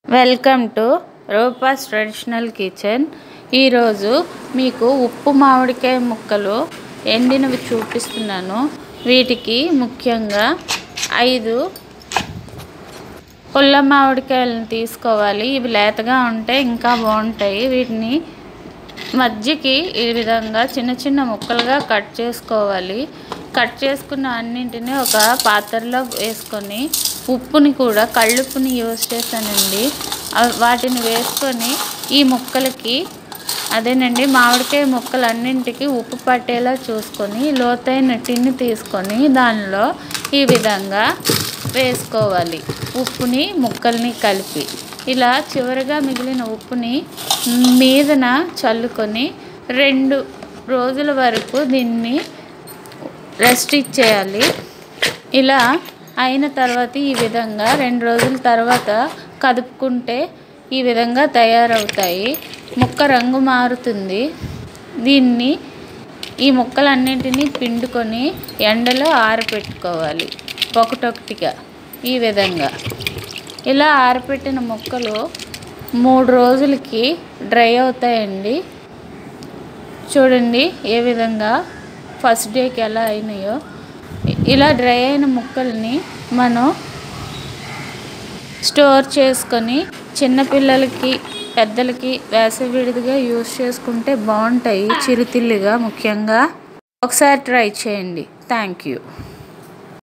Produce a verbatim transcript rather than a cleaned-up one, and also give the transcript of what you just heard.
Welcome to Roopa's traditional kitchen. ఈరోజు మీకు ఉప్పు మామిడికాయ ముక్కలు ఎండినవి చూపిస్తున్నాను. వీటికి ముఖ్యంగా ఐదు పుల్ల మామిడికాయలను తీసుకోవాలి. ఇవి లేతగా ఉంటే ఇంకా బాగుంటాయి. వీటిని మధ్యకి ఈ విధంగా చిన్న చిన్న ముక్కలుగా కట్ చేసుకోవాలి. కట్ చేసుకున్న అన్నింటినీ ఒక పాత్రలో వేసుకొని ఉప్పుని కూడా కళ్ళుప్పుని యూజ్ చేశానండి. వాటిని వేసుకొని ఈ ముక్కలకి అదేనండి మామిడికాయ ముక్కలన్నింటికి ఉప్పు పట్టేలా చూసుకొని లోతైన టిన్ని తీసుకొని దానిలో ఈ విధంగా వేసుకోవాలి. ఉప్పుని ముక్కల్ని కలిపి ఇలా చివరిగా మిగిలిన ఉప్పుని మీదన చల్లుకొని రెండు రోజుల వరకు దీన్ని రెస్ట్ ఇచ్చేయాలి. ఇలా అయిన తర్వాత ఈ విధంగా రెండు రోజుల తర్వాత కదుపుకుంటే ఈ విధంగా తయారవుతాయి. ముక్క రంగు మారుతుంది. దీన్ని ఈ ముక్కలన్నింటినీ పిండుకొని ఎండలో ఆరబెట్టుకోవాలి ఒకటొకటిగా ఈ విధంగా. ఇలా ఆరబెట్టిన ముక్కలు మూడు రోజులకి డ్రై అవుతాయండి. చూడండి ఏ విధంగా ఫస్ట్ డేకి ఎలా అయినాయో. ఇలా డ్రై అయిన ముక్కల్ని మనం స్టోర్ చేసుకొని చిన్నపిల్లలకి పెద్దలకి వేసవి విడిదిగా యూజ్ చేసుకుంటే బాగుంటాయి. చిరుతిల్లుగా ముఖ్యంగా ఒకసారి ట్రై చేయండి. Thank you.